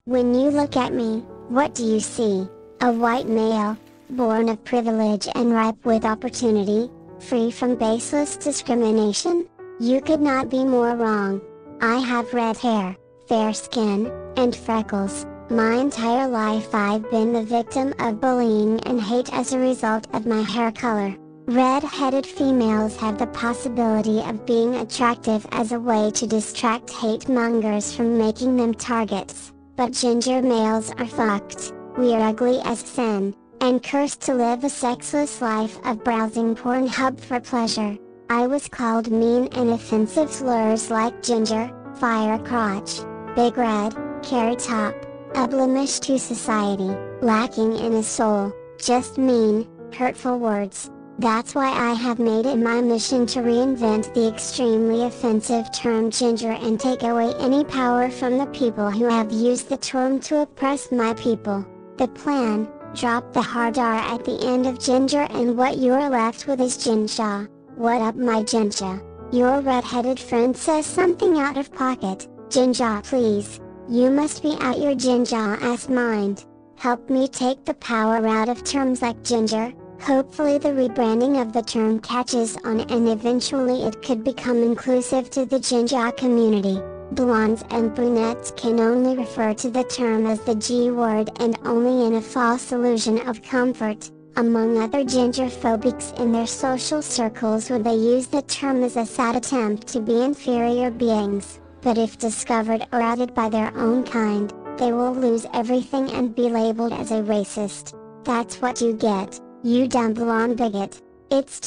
When you look at me, what do you see? A white male, born of privilege and ripe with opportunity, free from baseless discrimination? You could not be more wrong. I have red hair, fair skin, and freckles. My entire life I've been the victim of bullying and hate as a result of my hair color. Red-headed females have the possibility of being attractive as a way to distract hate mongers from making them targets, but ginger males are fucked. We are ugly as sin, and cursed to live a sexless life of browsing Pornhub for pleasure. I was called mean and offensive slurs like ginger, fire crotch, big red, carrot top, a blemish to society, lacking in a soul, just mean, hurtful words. That's why I have made it my mission to reinvent the extremely offensive term ginger and take away any power from the people who have used the term to oppress my people. The plan: drop the hard R at the end of ginger and what you're left with is ginsha. What up my ginsha? Your red-headed friend says something out of pocket. Ginsha please. You must be out your ginsha ass mind. Help me take the power out of terms like ginger. Hopefully the rebranding of the term catches on and eventually it could become inclusive to the ginger community. Blondes and brunettes can only refer to the term as the G word and only in a false illusion of comfort. Among other ginger-phobics in their social circles would they use the term as a sad attempt to be inferior beings, but if discovered or outed by their own kind, they will lose everything and be labeled as a racist. That's what you get, you dumb blonde bigot. It's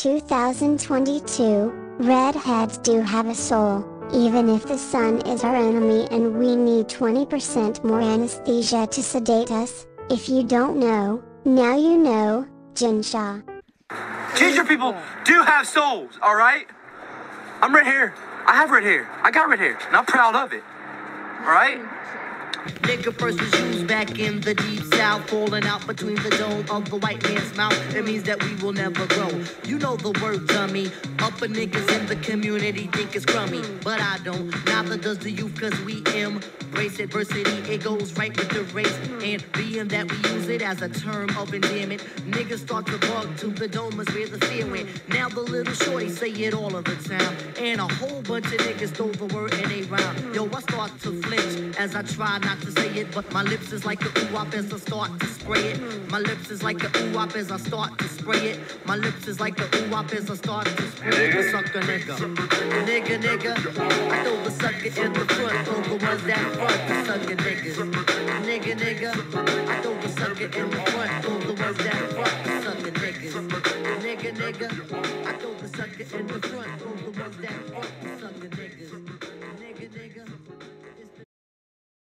2022, redheads do have a soul, even if the sun is our enemy and we need 20% more anesthesia to sedate us. If you don't know, now you know. Ginsha. Ginger people do have souls, alright? I'm red hair. I have red hair. I got red hair, and I'm proud of it. Alright? Nigga first was used back in the deep south, falling out between the dome of the white man's mouth. It means that we will never grow. You know the word dummy. Upper niggas in the community think it's crummy, but I don't. Neither does the youth, cause we embrace adversity. It goes right with the race, and being that we use it as a term of endearment, niggas start to bug to the dome is where the fear went. Now the little shorty say it all of the time, and a whole bunch of niggas throw the word in a rhyme. Yo, I start to flinch as I try not to say it, but my lips is like a ooh-wop as I start to spray it. My lips is like a ooh-wop as I start to spray it. My lips is like a ooh-wop as I start to spray it. The sucker nigga. Nigga. I throw the sucker in the front, throw the ones that front, the sucker niggas. Nigga. I throw the sucker in the front, throw the ones that front, the sucker niggas. Nigga. I throw the sucker in the front, throw the ones that